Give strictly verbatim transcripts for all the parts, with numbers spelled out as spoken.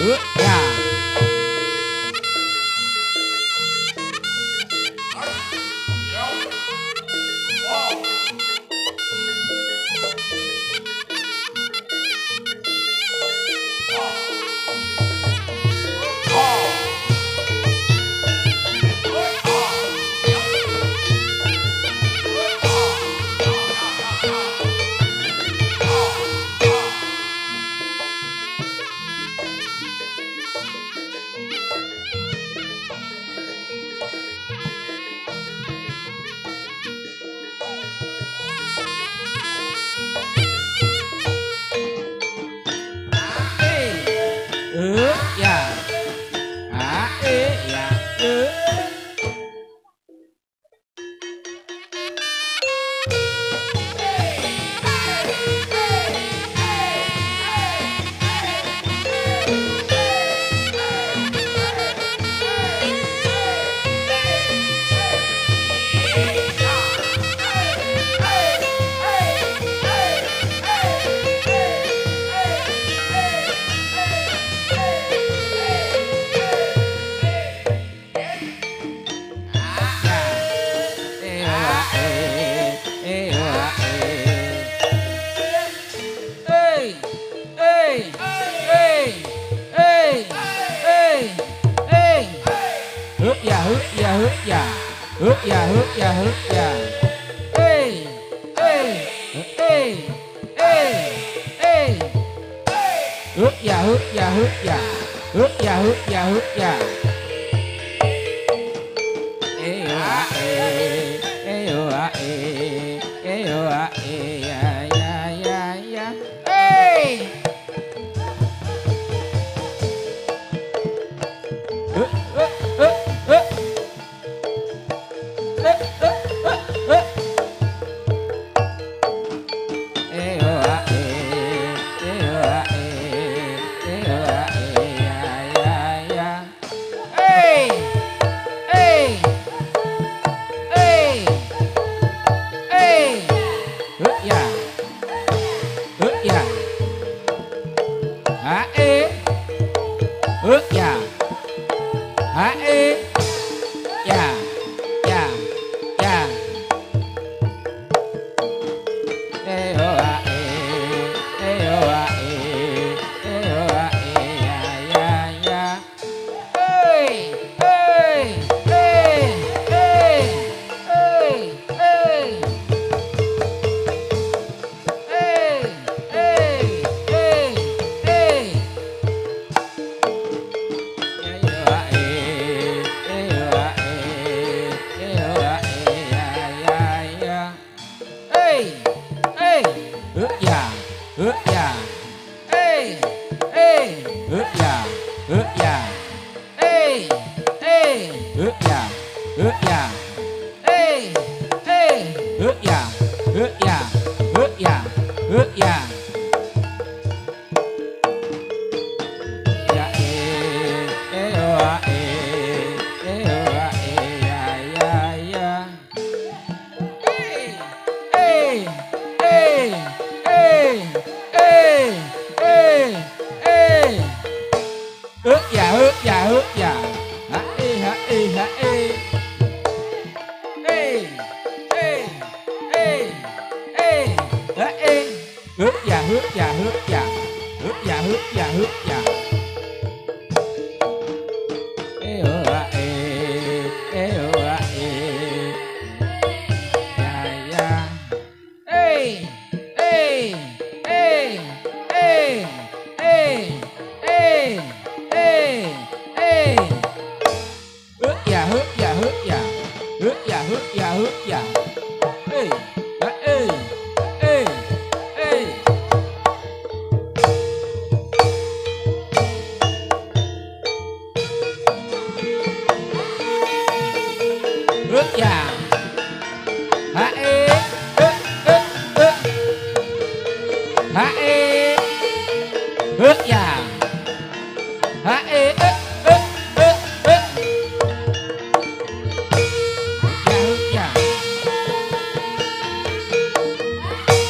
ya.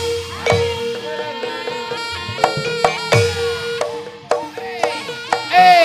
Ê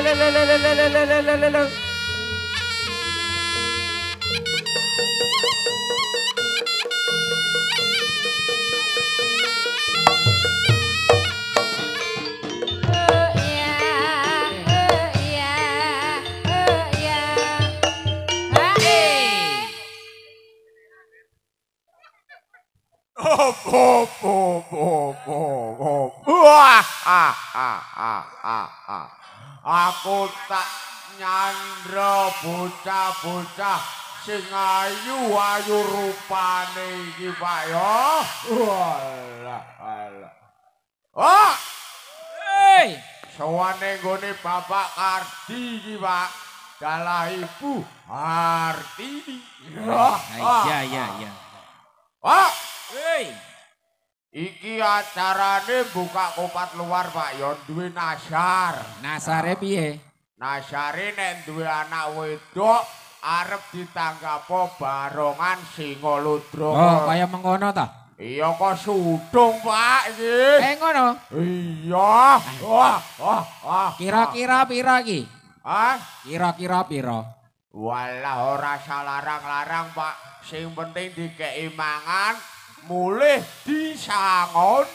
Aku tak nyandra bocah-bocah sing ayu-ayu rupane iki Pak ya. Walah alah. Oh! Hei, sawane nggone Bapak Kardi iki Pak. Dalah Ibu Hartini. Iya iya iya. Pak, hei. Iki acarane buka kopat luar Pak ya duwe nasar. Nasare piye? Nasare nek duwe anak wedok arep ditanggapo barongan singa ludra. Oh, kaya mengkono ta? Iya kok sudung Pak iki. Eh ngono. Iya. Wah, wah, wah. Kira-kira pira iki? Hah? Kira-kira pira? Walah ora salarang-larang Pak. Sing penting dikeki mangan mulih disangon.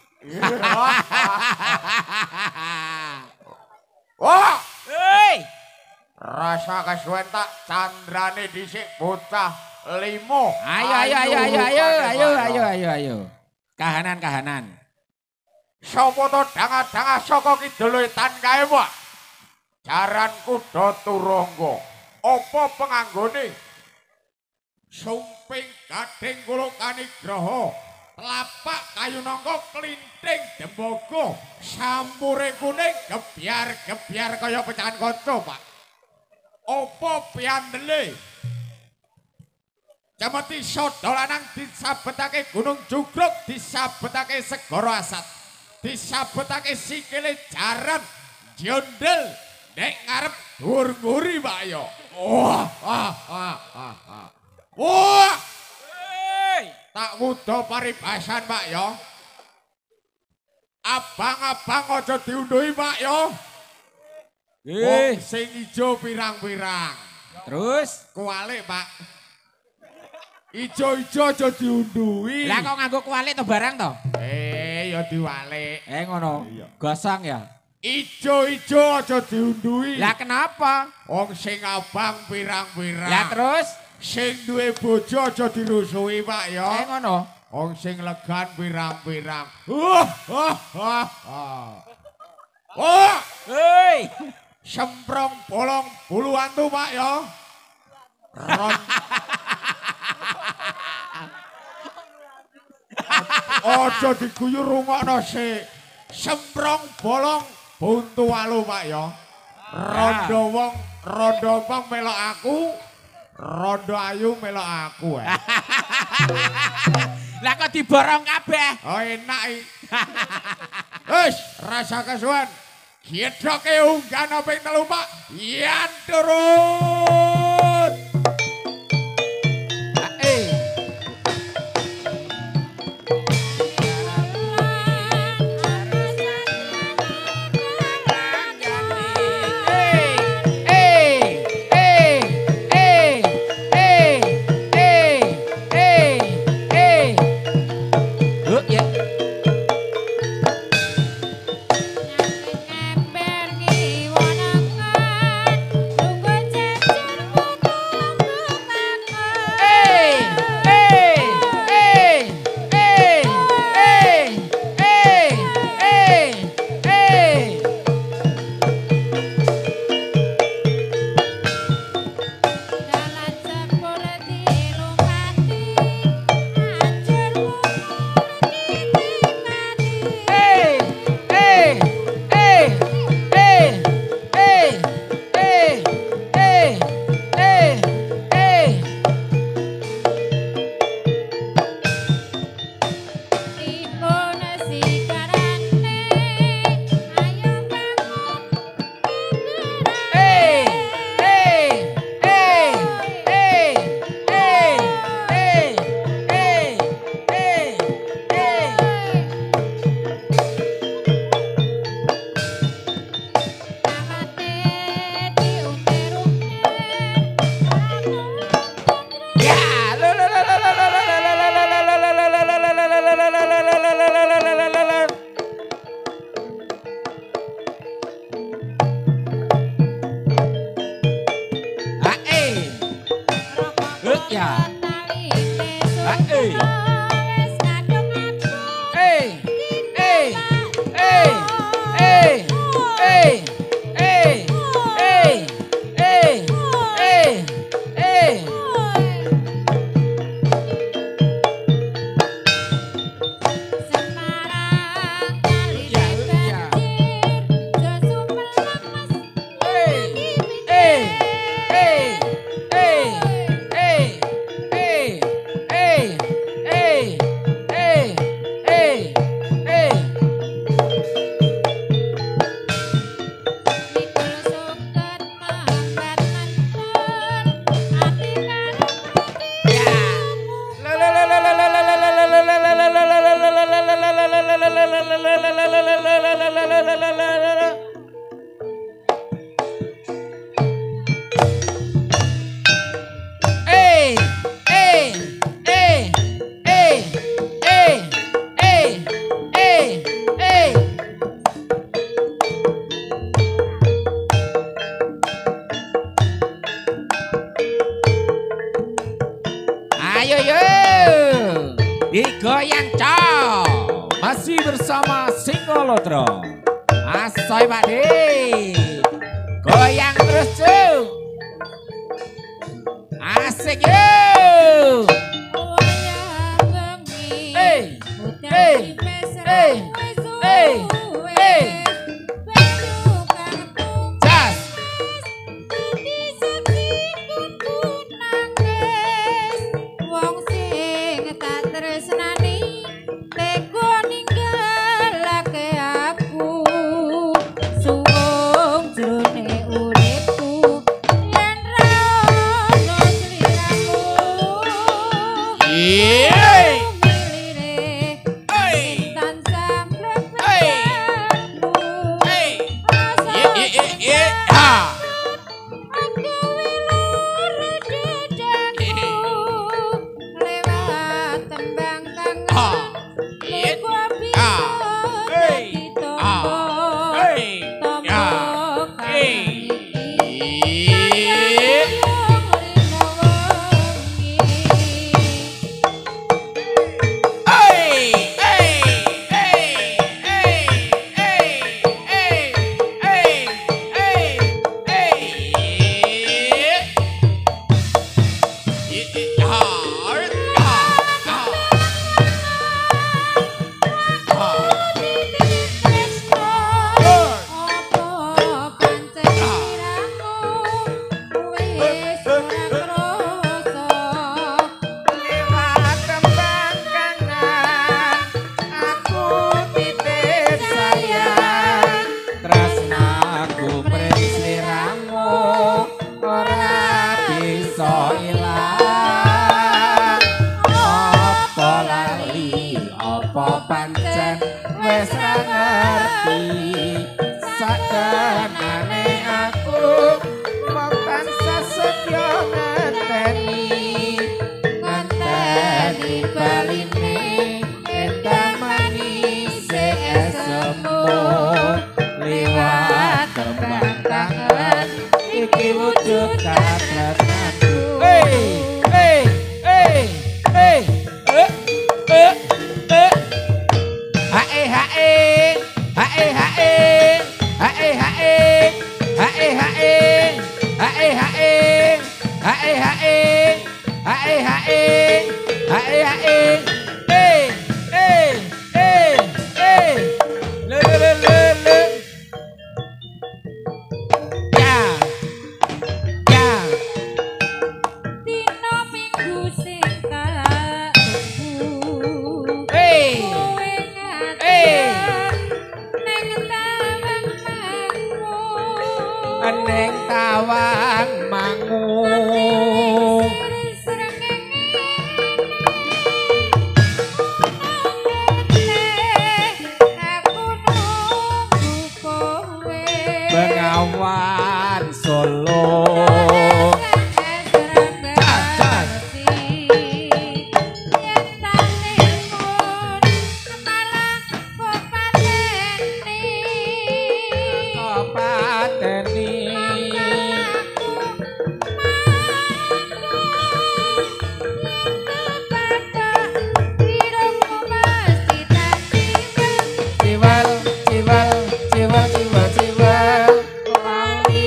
Wah, hei. Rasa kesuwen tak candrane dhisik bocah limo. Ayo ayo ayo ayo ayo ayo ayo ayo ayo. Kahanan kahanan. Sapa to danga-danga saka kidul wetan kae, Pak? Jaran kuda turangga. Apa penganggone? Sumping gading kuluk kanigraha. Telapak kayu nangka klinting dembaga. Sampure kuning gebyar-gebyar kaya pecahan kaca, Pak. Apa piandele? Jamati sodolanang disabetake Gunung Jugruk, disabetake Segara Asat, disabetake sikile jaran jondel nek ngarep dhuwur nguri Pak ya. Wah, wah, wah, wah, wah. Wah! Hei, tak wuda paribasan Pak ya. Abang-abang aja diunduhi Pak ya. Eh, sing ijo pirang-pirang. Terus kualik Pak. Ijo-ijo aja diunduhi. Lah kok nganggo kualik to barang to? Eh ya diwalik. Eh ngono. Gosong ya. Ijo-ijo aja diunduhi. Lah kenapa? Wong sing abang pirang-pirang. Lah terus sing duwe bojo aja dirusuhi Pak ya. Eh ngono. Wong sing legan pirang-pirang. Wah, wah, wah, wah. Wah, hei. Semprong bolong bulu antu Pak ya. Ron. Ojo diguyur rungokno sik. Semprong bolong buntu walu Pak ya. Rondo wong, rondo wong melok aku, rondo ayu melok aku. Eh. Lah kok diborong kabeh. Oh enak iki. Wis, rasa kesuwen. Gedhoke unggan ping telu Pak. Yen turun. Eh. Ember ki wonangan, sungguh jejer bersama Singolodro. Asoy Pak De. Goyang terus cuy. Asik yuk. Hey, hey, hey, hey, hey. Jas. Wong sing tak tresnani teko ninggalake aku suwung jroning uripku yen ra ono sliramu. Yeay. Milire tansah Hey. Hey. Ye ye ye ye. Ha. aku wilur jejakku lewat tembang kangen. Ha. Ye. Gua bisa Ah. Hey. jadi tombol, Ah. Hey. tombol Ya. kangen Hey. iki. Ye. Sayang rino wengi. Hey. Hey. Hey. Hey. Hey. Hey. Hey. Hey. Hey. Ye. Ye. Ha. Ha. Ha. Ha. Tresno, opo pancen sliramu wis ora krasa. Lewat tembang kangen aku titip sayang tresnaku pring sliramu ora bisa ilang apa lali apa pancen wis ra ngerti sadanane aku mung tansah setya ngenteni ngenteni baline endang manis esemu liwat tembang tangan iki wujud katresnanku. Hey, hey, hey, hey, eh, eh, eh. Hae hae, hae hae, hae hae, hae hae, hae hae, hae hae, hae hae, hae hae. Eh, eh, eh, eh. Le le le le le. Ya. Ya. Dino minggu sing kalebu. Hey. Kowe Hey. ngadeg neng tawang mangu. Eneng tawang mangu. Bengawan Solo. Kopateni. Ciwal, ciwal, ciwal, ciwal, ciwal.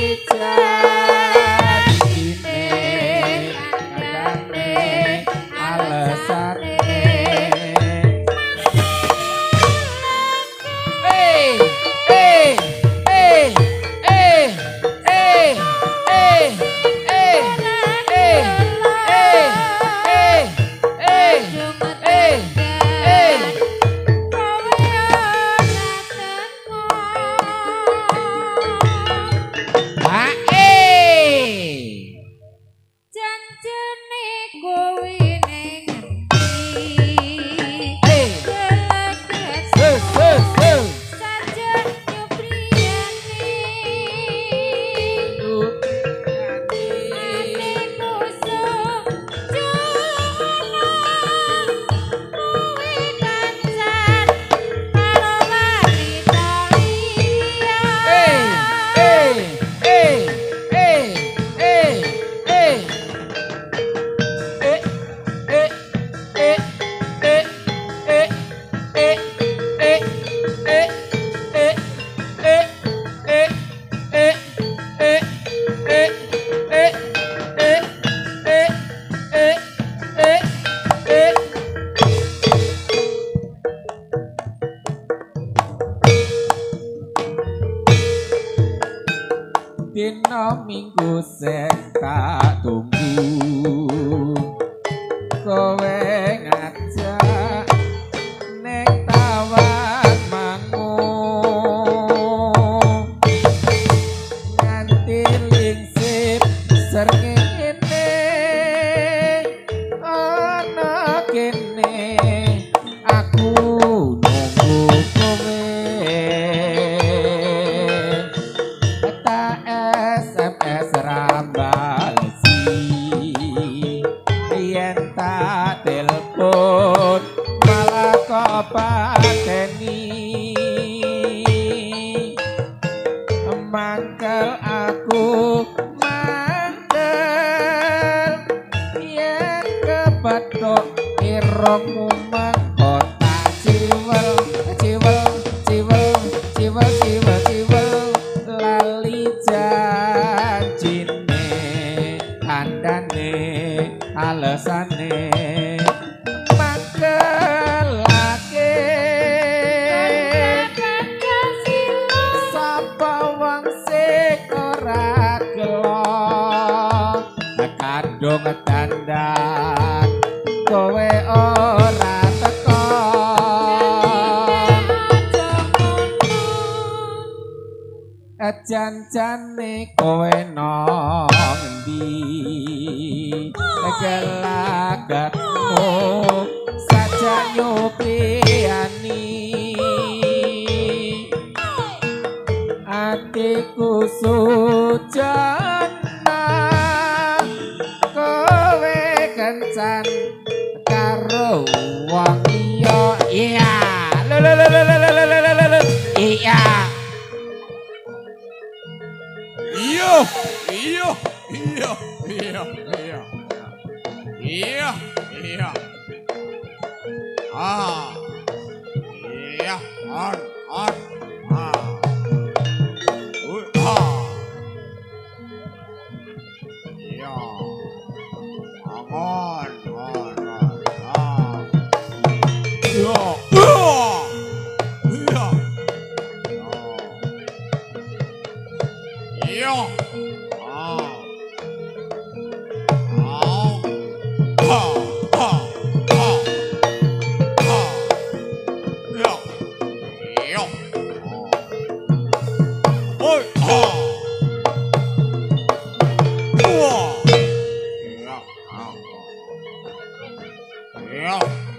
dina minggu sing tak tunggu kowe ngajak nek tawang mangun nganti lingsip srengenge ana kene aku nunggu kowe tak S M S rambalesi yen tak telepon malah kok pateni mangkel aku mangkel yen kepethuk irungmu mangkota ciwel ciwel ciwel ciwel ciwel ciwel lali janjine kandhane alesane mangkelake sapa wong sing ora gelo kadung dandan kowe ora teko jan-jane kowe nang endi gelagatmu saja nyupiani atiku sujana kowe kencan karo wong liya iya lho lho lho lho lho lho lho iya Iyo, iyo, iyo, iyo, iyo, iyo, iyo, ah, iya, on, on, ah, uh, ah, iya, on, on, on, ah, iya, iya, iya. Yo. Ah. Ah. Ah. Ah. Ah. Ah. Yo. Yo. Oi. Ah. Wah. Ya. Ah. Yo.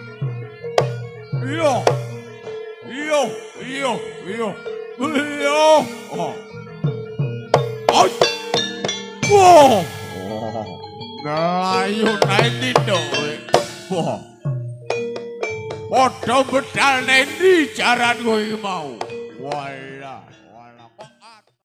Yo. Yo. Yo. Yo. Yo. Oh. Oi. Wah. Melayu nanti doi. Wah. Podo bedal nanti jaran gue mau. Walah.